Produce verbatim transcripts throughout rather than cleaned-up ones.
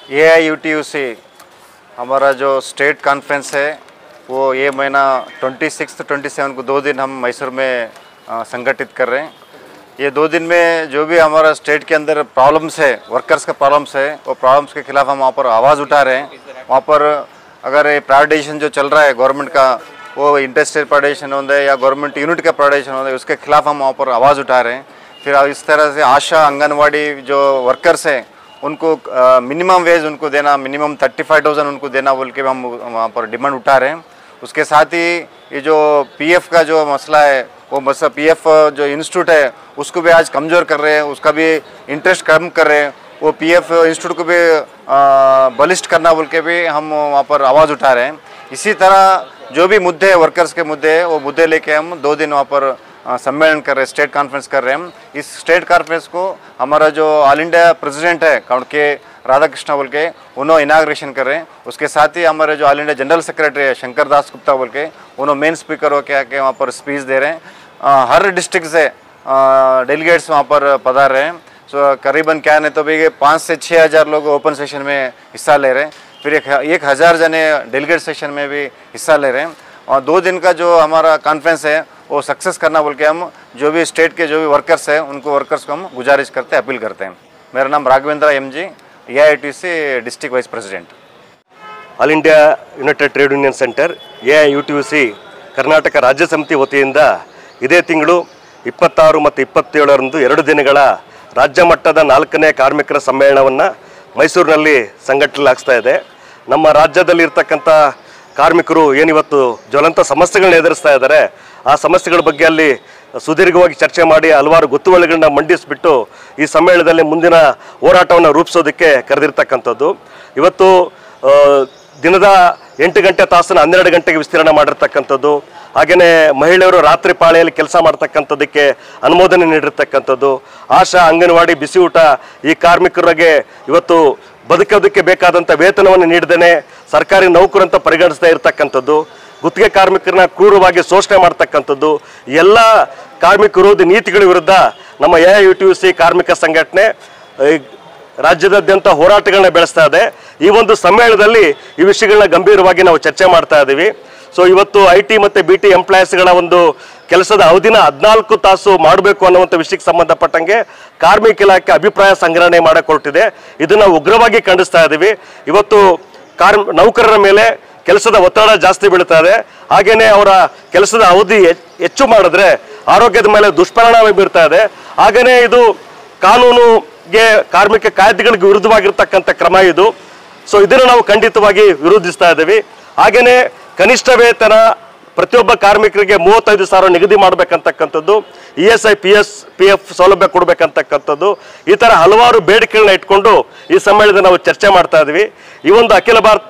A I U T U C हमारा जो state conference है वो ये महीना ट्वेंटी सिक्स ट्वेंटी सेवन को दो दिन हम मैसूर में संगठित कर रहे हैं। ये दो दिन में जो भी हमारा स्टेट के अंदर प्रॉब्लम्स है, वर्कर्स का प्रॉब्लम्स है, वो प्रॉब्लम्स के खिलाफ हम वहाँ पर आवाज़ उठा रहे हैं। वहाँ पर अगर ये प्राइवेटाइजेशन जो चल रहा है गवर्नमेंट का, वो इंटरस्टेट प्राइवेटाइजेशन होता है या गवर्नमेंट यूनिट का प्राइवेटाइजेशन होता है, उसके खिलाफ हम वहाँ पर आवाज़ उठा रहे हैं। फिर इस तरह से आशा आंगनवाड़ी जो वर्कर्स हैं उनको मिनिमम वेज उनको देना, मिनिमम थर्टी फाइव थाउजेंड उनको देना बोल के हम वहाँ पर डिमांड उठा रहे हैं। उसके साथ ही ये जो पीएफ का जो मसला है, वो मसला पीएफ जो इंस्टीट्यूट है उसको भी आज कमज़ोर कर रहे हैं, उसका भी इंटरेस्ट कम कर रहे हैं। वो पीएफ इंस्टीट्यूट को भी बलिष्ठ करना बोल के भी हम वहाँ पर आवाज़ उठा रहे हैं। इसी तरह जो भी मुद्दे हैं, वर्कर्स के मुद्दे हैं, वो मुद्दे लेके हम दो दिन वहाँ पर सम्मेलन कर रहे हैं, स्टेट कॉन्फ्रेंस कर रहे हैं हम। इस स्टेट कॉन्फ्रेंस को हमारा जो ऑल इंडिया प्रेसिडेंट है के राधाकृष्ण बोल के, उन्होंने इनाग्रेशन कर रहे हैं। उसके साथ ही हमारे जो ऑल इंडिया जनरल सेक्रेटरी है शंकर दास गुप्ता बोल के, उन्होंने मेन स्पीकर होकर आके वहाँ पर स्पीच दे रहे हैं। आ, हर डिस्ट्रिक्ट से डेलीगेट्स वहाँ पर पधार रहे हैं। सो करीबन क्या नहीं तो भी पाँच से छः हज़ार लोग ओपन सेशन में हिस्सा ले रहे हैं। फिर एक एक हज़ार जने डेलीगेट सेशन में भी हिस्सा ले रहे हैं। और दो दिन का जो हमारा कॉन्फ्रेंस है वो सक्सेस करना बोल के हम जो भी स्टेट के जो भी वर्कर्स हैं उनको वर्कर्स को हम गुजारिश करते हैं, अपील करते हैं। मेरा नाम Raghavendra M G, A I T C district vice president, all India united trade union centre A I U T U C Karnataka ರಾಜ್ಯ ಸಮಿತಿ ವತಿಯಿಂದ ಇದೇ ತಿಂಗಳು ಇಪ್ಪತ್ತಾರು ಮತ್ತು ಇಪ್ಪತ್ತೇಳರಂದು ಎರಡು ದಿನಗಳ ರಾಜ್ಯ ಮಟ್ಟದ ನಾಲ್ಕನೇ ಕಾರ್ಮಿಕರ ಸಮ್ಮೇಳನವನ್ನು ಮೈಸೂರಿನಲ್ಲಿ ಸಂಘಟಿಸಲಾಗ್ತಾ ಇದೆ। ನಮ್ಮ ರಾಜ್ಯದಲ್ಲಿರ್ತಕ್ಕಂಥ ಕಾರ್ಮಿಕರು ಏನಿವತ್ತು ಜ್ವಲಂತ ಸಮಸ್ಯೆಗಳನ್ನ ಎದುರಿಸ್ತಾ ಇದ್ದಾರೆ, ಆ ಸಮಸ್ಯೆಗಳ ಬಗ್ಗೆ ಅಲ್ಲಿ ಸುದೀರ್ಘವಾಗಿ ಚರ್ಚೆ ಮಾಡಿ ಹಲವಾರು ಗೊತ್ತುವಳಿಗಳನ್ನ ಮಂಡಿಸಿಬಿಟ್ಟು ಈ ಸಮ್ಮೇಳನದಲ್ಲಿ ಮುಂದಿನ ಹೋರಾಟವನ್ನು ರೂಪಿಸೋದಕ್ಕೆ ಕರೆದಿರ್ತಕ್ಕಂಥದ್ದು। ಇವತ್ತು ದಿನದ ಎಂಟು ಗಂಟೆ ತಾಸನ್ನು ಹನ್ನೆರಡು ಗಂಟೆಗೆ ವಿಸ್ತೀರ್ಣ ಮಾಡಿರ್ತಕ್ಕಂಥದ್ದು, ಹಾಗೆಯೇ ಮಹಿಳೆಯರು ರಾತ್ರಿ ಪಾಳಿಯಲ್ಲಿ ಕೆಲಸ ಮಾಡ್ತಕ್ಕಂಥದ್ದಕ್ಕೆ ಅನುಮೋದನೆ ನೀಡಿರ್ತಕ್ಕಂಥದ್ದು, ಆಶಾ ಅಂಗನವಾಡಿ ಬಿಸಿ ಊಟ ಈ ಕಾರ್ಮಿಕರಿಗೆ ಇವತ್ತು ಬದುಕೋದಕ್ಕೆ ಬೇಕಾದಂಥ ವೇತನವನ್ನು ನೀಡದೇ ಸರ್ಕಾರಿ ನೌಕರಂತ ಪರಿಗಣಿಸ್ತಾ ಇರತಕ್ಕಂಥದ್ದು, ಗುತ್ತಿಗೆ ಕಾರ್ಮಿಕರನ್ನ ಕ್ರೂರವಾಗಿ ಶೋಷಣೆ ಮಾಡ್ತಕ್ಕಂಥದ್ದು, ಎಲ್ಲ ಕಾರ್ಮಿಕ ವಿರೋಧಿ ನೀತಿಗಳ ವಿರುದ್ಧ ನಮ್ಮ A I U T U C ಕಾರ್ಮಿಕ ಸಂಘಟನೆ ರಾಜ್ಯದಾದ್ಯಂತ ಹೋರಾಟಗಳನ್ನ ಬೆಳೆಸ್ತಾ ಇದೆ। ಈ ಒಂದು ಸಮ್ಮೇಳನದಲ್ಲಿ ಈ ವಿಷಯಗಳನ್ನ ಗಂಭೀರವಾಗಿ ನಾವು ಚರ್ಚೆ ಮಾಡ್ತಾ ಇದ್ದೀವಿ। ಸೊ ಇವತ್ತು ಐ ಟಿ ಮತ್ತು ಬಿ ಟಿ ಎಂಪ್ಲಾಯೀಸ್ಗಳ ಒಂದು ಕೆಲಸದ ಅವಧಿನ ಹದಿನಾಲ್ಕು ತಾಸು ಮಾಡಬೇಕು ಅನ್ನುವಂಥ ವಿಷಯಕ್ಕೆ ಸಂಬಂಧಪಟ್ಟಂಗೆ ಕಾರ್ಮಿಕ ಇಲಾಖೆ ಅಭಿಪ್ರಾಯ ಸಂಗ್ರಹಣೆ ಮಾಡಿಕೊಟ್ಟಿದೆ। ಇದನ್ನು ಉಗ್ರವಾಗಿ ಖಂಡಿಸ್ತಾ ಇದ್ದೀವಿ। ಇವತ್ತು ಕಾರ್ಮ ನೌಕರರ ಮೇಲೆ ಕೆಲಸದ ಒತ್ತಡ ಜಾಸ್ತಿ ಬೀಳ್ತಾ ಇದೆ, ಹಾಗೆಯೇ ಅವರ ಕೆಲಸದ ಅವಧಿ ಹೆಚ್ಚು ಮಾಡಿದ್ರೆ ಆರೋಗ್ಯದ ಮೇಲೆ ದುಷ್ಪರಿಣಾಮ ಬೀರ್ತಾ ಇದೆ, ಹಾಗೆಯೇ ಇದು ಕಾನೂನುಗೆ ಕಾರ್ಮಿಕ ಕಾಯ್ದೆಗಳಿಗೆ ವಿರುದ್ಧವಾಗಿರ್ತಕ್ಕಂಥ ಕ್ರಮ ಇದು। ಸೊ ಇದನ್ನು ನಾವು ಖಂಡಿತವಾಗಿ ವಿರೋಧಿಸ್ತಾ ಇದ್ದೀವಿ। ಹಾಗೆಯೇ ಕನಿಷ್ಠ ವೇತನ ಪ್ರತಿಯೊಬ್ಬ ಕಾರ್ಮಿಕರಿಗೆ ಮೂವತ್ತೈದು ಸಾವಿರ ನಿಗದಿ ಮಾಡಬೇಕಂತಕ್ಕಂಥದ್ದು, E S I P S P F ಸೌಲಭ್ಯ ಕೊಡಬೇಕಂತಕ್ಕಂಥದ್ದು, ಈ ಥರ ಹಲವಾರು ಬೇಡಿಕೆಗಳನ್ನ ಇಟ್ಕೊಂಡು ಈ ಸಮ್ಮೇಳನದಲ್ಲಿ ನಾವು ಚರ್ಚೆ ಮಾಡ್ತಾ ಇದ್ವಿ। ಈ ಒಂದು ಅಖಿಲ ಭಾರತ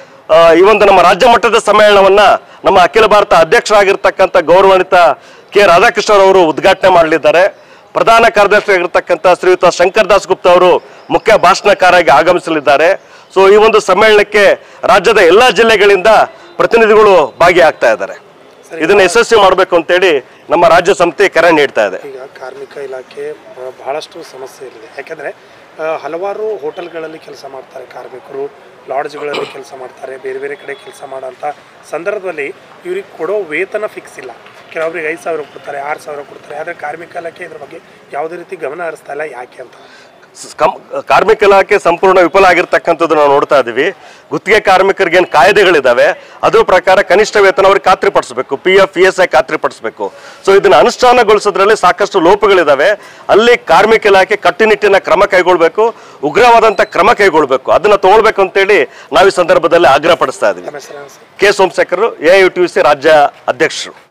ಈ ಒಂದು ನಮ್ಮ ರಾಜ್ಯ ಮಟ್ಟದ ಸಮ್ಮೇಳನವನ್ನು ನಮ್ಮ ಅಖಿಲ ಭಾರತ ಅಧ್ಯಕ್ಷರಾಗಿರ್ತಕ್ಕಂಥ ಗೌರವಾನ್ವಿತ ಕೆ ರಾಧಾಕೃಷ್ಣ ಅವರು ಉದ್ಘಾಟನೆ ಮಾಡಲಿದ್ದಾರೆ। ಪ್ರಧಾನ ಕಾರ್ಯದರ್ಶಿ ಆಗಿರ್ತಕ್ಕಂಥ ಶ್ರೀಯುತ ಶಂಕರ್ ದಾಸ್ ಗುಪ್ತಾ ಅವರು ಮುಖ್ಯ ಭಾಷಣಕಾರರಾಗಿ ಆಗಮಿಸಲಿದ್ದಾರೆ। ಸೊ ಈ ಒಂದು ಸಮ್ಮೇಳನಕ್ಕೆ ರಾಜ್ಯದ ಎಲ್ಲ ಜಿಲ್ಲೆಗಳಿಂದ ಪ್ರತಿನಿಧಿಗಳು ಭಾಗಿಯಾಗ್ತಾ ಇದ್ದಾರೆ। ಇದನ್ನು ಯಶಸ್ವಿ ಮಾಡಬೇಕು ಅಂತೇಳಿ ನಮ್ಮ ರಾಜ್ಯ ಸಮಿತಿ ಕರೆ ನೀಡ್ತಾ ಇದೆ। ಈಗ ಕಾರ್ಮಿಕ ಇಲಾಖೆ ಬಹಳಷ್ಟು ಸಮಸ್ಯೆ ಇದೆ, ಯಾಕೆಂದರೆ ಹಲವಾರು ಹೋಟೆಲ್ಗಳಲ್ಲಿ ಕೆಲಸ ಮಾಡ್ತಾರೆ ಕಾರ್ಮಿಕರು, ಲಾಡ್ಜ್ಗಳಲ್ಲಿ ಕೆಲಸ ಮಾಡ್ತಾರೆ, ಬೇರೆ ಬೇರೆ ಕಡೆ ಕೆಲಸ ಮಾಡೋಂಥ ಸಂದರ್ಭದಲ್ಲಿ ಇವ್ರಿಗೆ ಕೊಡೋ ವೇತನ ಫಿಕ್ಸ್ ಇಲ್ಲ। ಕೆಲವೊಬ್ರಿಗೆ ಐದು ಸಾವಿರ ಕೊಡ್ತಾರೆ, ಆರು ಸಾವಿರ ಕೊಡ್ತಾರೆ, ಆದರೆ ಕಾರ್ಮಿಕ ಇಲಾಖೆ ಇದ್ರ ಬಗ್ಗೆ ಯಾವುದೇ ರೀತಿ ಗಮನ ಹರಿಸ್ತಾ ಇಲ್ಲ, ಯಾಕೆ ಅಂತ? ಕಾರ್ಮಿಕ ಇಲಾಖೆ ಸಂಪೂರ್ಣ ವಿಫಲ ಆಗಿರ್ತಕ್ಕಂಥದ್ದು ನಾವು ನೋಡ್ತಾ ಇದ್ದೀವಿ। ಗುತ್ತಿಗೆ ಕಾರ್ಮಿಕರಿಗೆ ಏನು ಕಾಯ್ದೆಗಳಿದ್ದಾವೆ ಅದ್ರ ಪ್ರಕಾರ ಕನಿಷ್ಠ ವೇತನ ಅವ್ರಿಗೆ ಖಾತ್ರಿಪಡಿಸಬೇಕು, P F E S I ಖಾತ್ರಿಪಡಿಸಬೇಕು। ಸೊ ಇದನ್ನು ಅನುಷ್ಠಾನಗೊಳಿಸೋದ್ರಲ್ಲಿ ಸಾಕಷ್ಟು ಲೋಪಗಳಿದ್ದಾವೆ, ಅಲ್ಲಿ ಕಾರ್ಮಿಕ ಇಲಾಖೆ ಕಟ್ಟುನಿಟ್ಟಿನ ಕ್ರಮ ಕೈಗೊಳ್ಳಬೇಕು, ಉಗ್ರವಾದಂಥ ಕ್ರಮ ಕೈಗೊಳ್ಳಬೇಕು, ಅದನ್ನು ತಗೊಳ್ಬೇಕು ಅಂತೇಳಿ ನಾವು ಈ ಸಂದರ್ಭದಲ್ಲಿ ಆಗ್ರಹ ಪಡಿಸ್ತಾ ಇದ್ದೀವಿ। K Somashekhar, A I U T U C ರಾಜ್ಯ ಅಧ್ಯಕ್ಷರು।